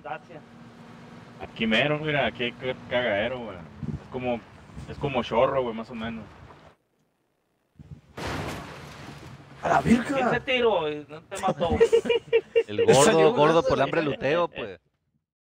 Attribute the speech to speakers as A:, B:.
A: Dacia.
B: Aquí mero, mira, aquí hay cagadero, güey. Es como chorro, güey, más o menos.
C: ¡A la
A: ¿Quién se
C: virga!
A: tiró y no te mató?
D: El gordo,
C: Salió
D: gordo
C: volando
D: por el
C: la
D: hambre
C: cara.
D: luteo, pues.